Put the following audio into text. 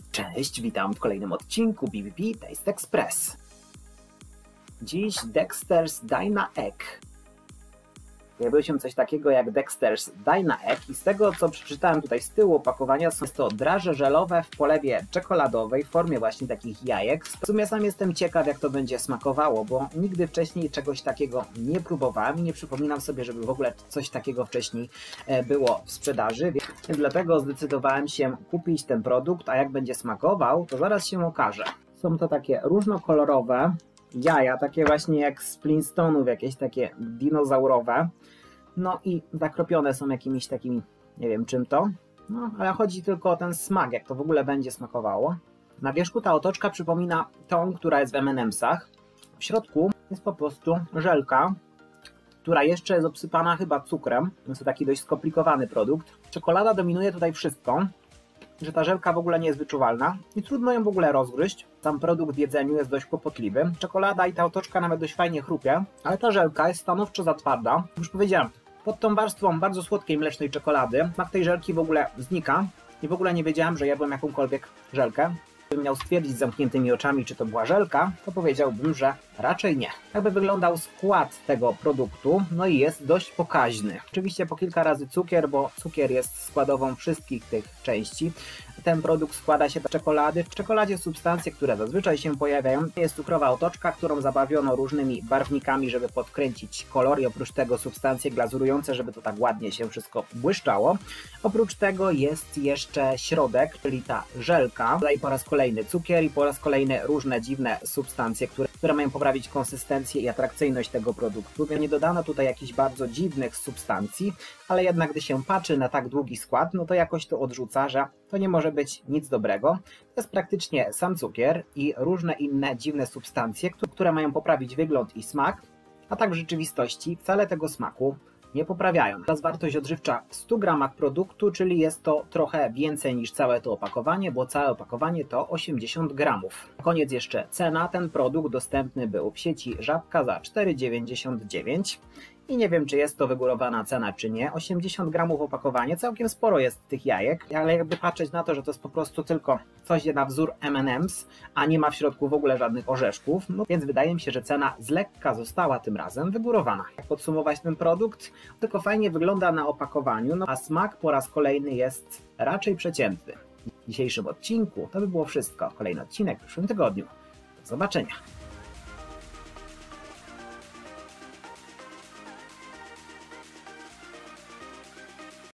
Cześć, witam w kolejnym odcinku BBB Taste Express. Dziś Dexter's Dyna Egg. Pojawiło się coś takiego jak Dexter's Dyna Egg i z tego, co przeczytałem tutaj z tyłu opakowania, są to draże żelowe w polewie czekoladowej w formie właśnie takich jajek. W sumie sam jestem ciekaw, jak to będzie smakowało, bo nigdy wcześniej czegoś takiego nie próbowałem i nie przypominam sobie, żeby w ogóle coś takiego wcześniej było w sprzedaży, więc dlatego zdecydowałem się kupić ten produkt, a jak będzie smakował, to zaraz się okaże. Są to takie różnokolorowe jaja, takie właśnie jak z Flintstone'ów, jakieś takie dinozaurowe. No i zakropione są jakimiś takimi, nie wiem czym to, no ale chodzi tylko o ten smak, jak to w ogóle będzie smakowało. Na wierzchu ta otoczka przypomina tą, która jest w M&M'sach. W środku jest po prostu żelka, która jeszcze jest obsypana chyba cukrem. Jest to taki dość skomplikowany produkt. Czekolada dominuje tutaj wszystko, że ta żelka w ogóle nie jest wyczuwalna i trudno ją w ogóle rozgryźć. Sam produkt w jedzeniu jest dość kłopotliwy. Czekolada i ta otoczka nawet dość fajnie chrupie, ale ta żelka jest stanowczo za twarda. Już powiedziałem, pod tą warstwą bardzo słodkiej mlecznej czekolady smak tej żelki w ogóle znika i w ogóle nie wiedziałem, że jadłem jakąkolwiek żelkę. Gdybym miał stwierdzić z zamkniętymi oczami, czy to była żelka, to powiedziałbym, że raczej nie. Jakby wyglądał skład tego produktu, no i jest dość pokaźny. Oczywiście po kilka razy cukier, bo cukier jest składową wszystkich tych części. Ten produkt składa się z czekolady. W czekoladzie substancje, które zazwyczaj się pojawiają. Jest cukrowa otoczka, którą zabawiono różnymi barwnikami, żeby podkręcić kolor i oprócz tego substancje glazurujące, żeby to tak ładnie się wszystko błyszczało. Oprócz tego jest jeszcze środek, czyli ta żelka. Tutaj po raz kolejny cukier i po raz kolejny różne dziwne substancje, które mają poprawić konsystencję i atrakcyjność tego produktu. Nie dodano tutaj jakichś bardzo dziwnych substancji, ale jednak gdy się patrzy na tak długi skład, no to jakoś to odrzuca, że to nie może być nic dobrego. To jest praktycznie sam cukier i różne inne dziwne substancje, które mają poprawić wygląd i smak, a tak w rzeczywistości wcale tego smaku nie poprawiają. Teraz wartość odżywcza w 100 gramach produktu, czyli jest to trochę więcej niż całe to opakowanie, bo całe opakowanie to 80 gramów. Na koniec jeszcze cena. Ten produkt dostępny był w sieci Żabka za 4,99 i nie wiem, czy jest to wygórowana cena, czy nie. 80 gramów opakowanie, całkiem sporo jest tych jajek, ale jakby patrzeć na to, że to jest po prostu tylko coś na wzór M&M's, a nie ma w środku w ogóle żadnych orzeszków, no więc wydaje mi się, że cena z lekka została tym razem wygórowana. Jak podsumować ten produkt? Tylko fajnie wygląda na opakowaniu, no a smak po raz kolejny jest raczej przeciętny. W dzisiejszym odcinku to by było wszystko. Kolejny odcinek w przyszłym tygodniu. Do zobaczenia.